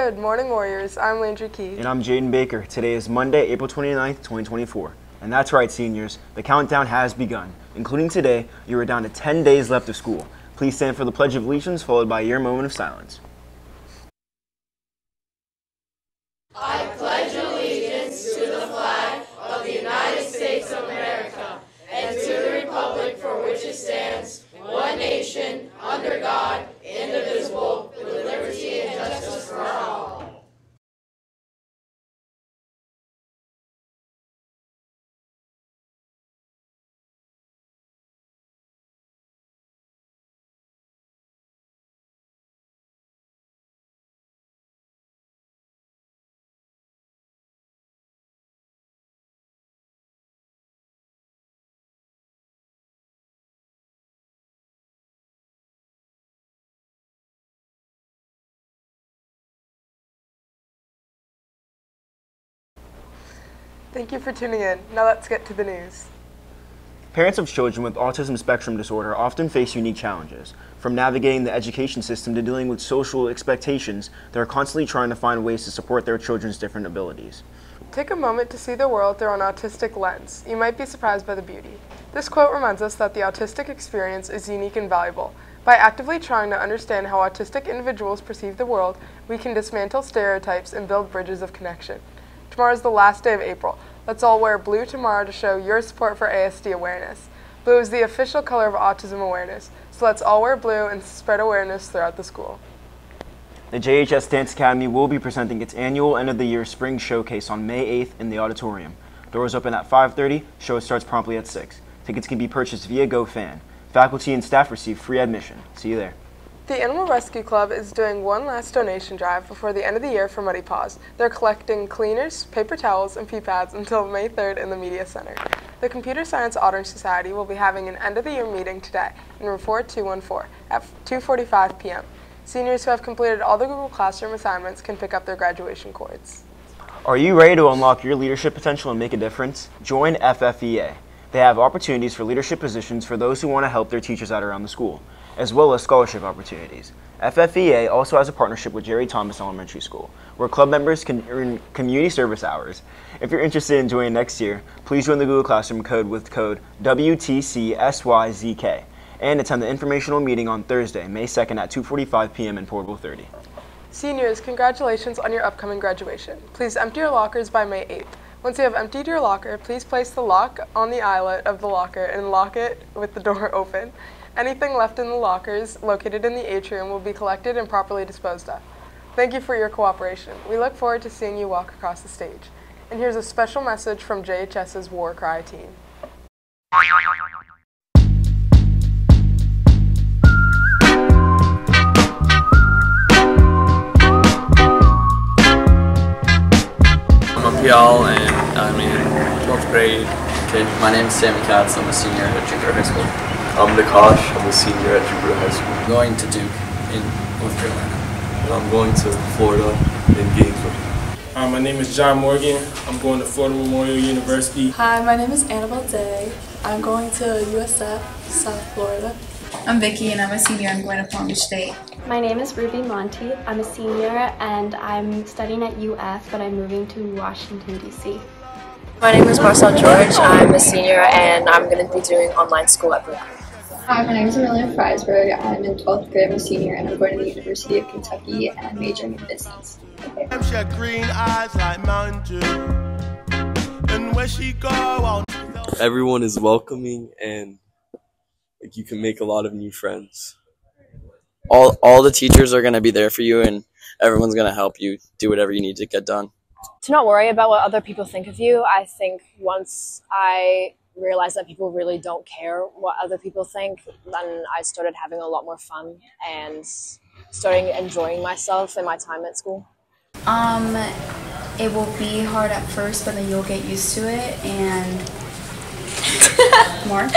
Good morning, Warriors. I'm Landry Key. And I'm Jaden Baker. Today is Monday, April 29th, 2024. And that's right, seniors. The countdown has begun. Including today, you are down to 10 days left of school. Please stand for the Pledge of Allegiance, followed by your moment of silence. I pledge allegiance to the flag of the United States of America and to the republic for which it stands, one nation, under God, indivisible, with liberty and justice for all. Thank you for tuning in. Now let's get to the news. Parents of children with autism spectrum disorder often face unique challenges. From navigating the education system to dealing with social expectations, they're constantly trying to find ways to support their children's different abilities. Take a moment to see the world through an autistic lens. You might be surprised by the beauty. This quote reminds us that the autistic experience is unique and valuable. By actively trying to understand how autistic individuals perceive the world, we can dismantle stereotypes and build bridges of connection. Tomorrow is the last day of April. Let's all wear blue tomorrow to show your support for ASD awareness. Blue is the official color of autism awareness, so let's all wear blue and spread awareness throughout the school. The JHS Dance Academy will be presenting its annual end-of-the-year spring showcase on May 8th in the auditorium. Doors open at 5:30, show starts promptly at 6. Tickets can be purchased via GoFan. Faculty and staff receive free admission. See you there. The Animal Rescue Club is doing one last donation drive before the end of the year for Muddy Paws. They're collecting cleaners, paper towels, and pee pads until May 3rd in the Media Center. The Computer Science Honor Society will be having an end-of-the-year meeting today in room 4214 at 2:45 p.m. Seniors who have completed all the Google Classroom assignments can pick up their graduation cords. Are you ready to unlock your leadership potential and make a difference? Join FFEA. They have opportunities for leadership positions for those who want to help their teachers out around the school, as well as scholarship opportunities. FFEA also has a partnership with Jerry Thomas Elementary School, where club members can earn community service hours. If you're interested in joining next year, please join the Google Classroom code with code WTCSYZK and attend the informational meeting on Thursday, May 2nd at 2:45 p.m. in Portable 30. Seniors, congratulations on your upcoming graduation. Please empty your lockers by May 8th. Once you have emptied your locker, please place the lock on the eyelet of the locker and lock it with the door open. Anything left in the lockers located in the atrium will be collected and properly disposed of. Thank you for your cooperation. We look forward to seeing you walk across the stage. And here's a special message from JHS's War Cry team. I'm Pial and I'm in 12th grade. Okay, my name is Sammy Katz. I'm a senior at Jupiter High School. I'm Nakash. I'm a senior at Jupiter High School. I'm going to Duke in North Carolina. And I'm going to Florida in Gainesville. My name is John Morgan. I'm going to Florida Memorial University. Hi, my name is Annabelle Day. I'm going to USF, South Florida. I'm Vicky and I'm a senior. I'm going to Palm Beach State. My name is Ruby Monty. I'm a senior and I'm studying at UF, but I'm moving to Washington, D.C. My name is Marcel George. I'm a senior and I'm going to be doing online school at Brooklyn. Hi, my name is Amelia Freisberg. I'm in 12th grade. I'm a senior and I'm going to the University of Kentucky and I'm majoring in business. Okay. Green eyes like Mountain Dew. And where she go, everyone is welcoming and you can make a lot of new friends. All the teachers are going to be there for you and everyone's going to help you do whatever you need to get done. To not worry about what other people think of you, I think once I realized that people really don't care what other people think, then I started having a lot more fun and starting enjoying myself and my time at school. It will be hard at first, but then you'll get used to it and more.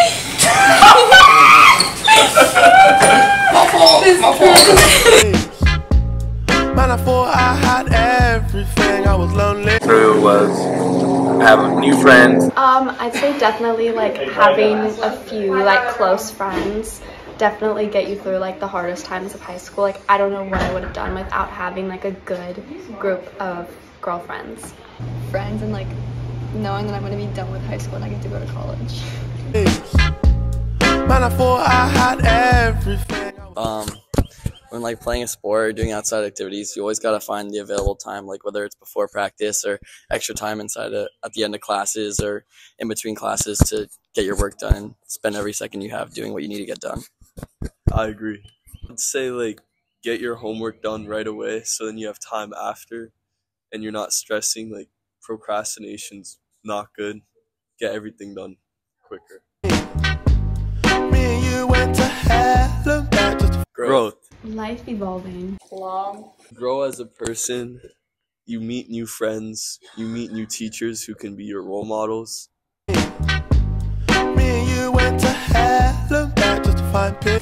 Man, I thought I had everything. I was lonely. Through was having new friends. I'd say definitely like having a few like close friends. definitely get you through like the hardest times of high school. Like I don't know what I would have done without having like a good group of girlfriends. Friends and like knowing that I'm going to be done with high school and I get to go to college. Man, I thought I had everything. When like playing a sport or doing outside activities, you always gotta find the available time, like whether it's before practice or extra time inside at the end of classes or in between classes to get your work done and spend every second you have doing what you need to get done. I agree. I'd say like get your homework done right away so then you have time after and you're not stressing. Like procrastination's not good. Get everything done quicker. Me and you went to hell and back just to Growth. Life evolving. Grow as a person. You meet new friends. You meet new teachers who can be your role models. Me and you went to hell and back just to find peace.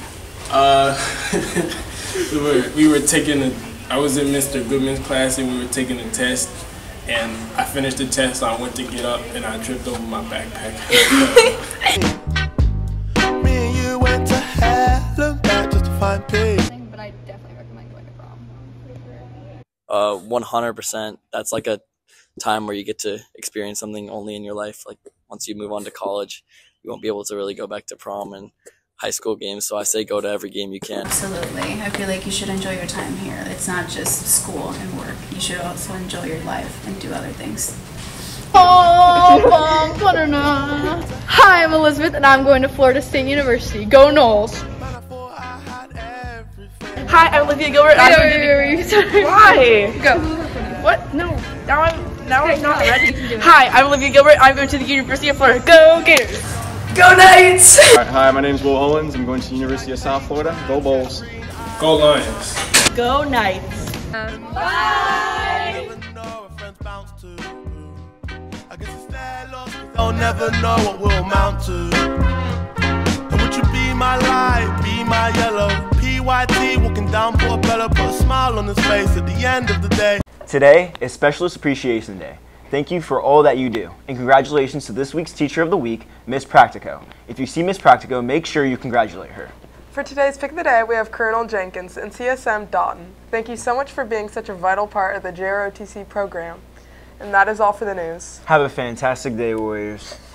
we were taking I was in Mr. Goodman's class and we were taking a test, and I finished the test. I went to get up and I tripped over my backpack. Me and you went to hell and back just to find peace. But I definitely recommend going to prom. 100%. That's like a time where you get to experience something only in your life. Like once you move on to college, you won't be able to really go back to prom and high school games. So I say go to every game you can. Absolutely. I feel like you should enjoy your time here. It's not just school and work. You should also enjoy your life and do other things. Hi, I'm Elizabeth and I'm going to Florida State University. Go Noles! Hi, I'm Olivia Gilbert. Why? Go. What? No. Now I'm not ready. Hi, I'm Olivia Gilbert. I'm going to the University of Florida. Go Gators! Go Knights! Hi, my name is Will Owens. I'm going to the University of South Florida. Go Bulls! Go Lions! Go Knights! Bye! They'll never know what we'll amount to. And would you be my light, be my yellow? PYT walking down Portobello, put a smile on his face at the end of the day. Today is Specialist Appreciation Day. Thank you for all that you do, and congratulations to this week's Teacher of the Week, Miss Practico. If you see Miss Practico, make sure you congratulate her. For today's Pick of the Day, we have Colonel Jenkins and CSM Dalton. Thank you so much for being such a vital part of the JROTC program. And that is all for the news. Have a fantastic day, Warriors.